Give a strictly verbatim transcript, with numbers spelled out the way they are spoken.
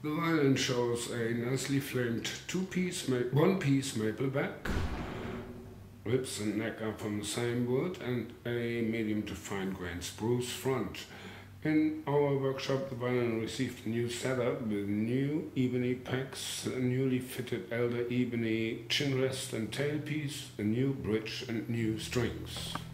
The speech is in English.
The violin shows a nicely framed two-piece, one-piece maple back. Ribs and neck are from the same wood, and a medium to fine grained spruce front. In our workshop, the violin received a new setup with new ebony pegs, a newly fitted elder ebony chin rest and tailpiece, a new bridge and new strings.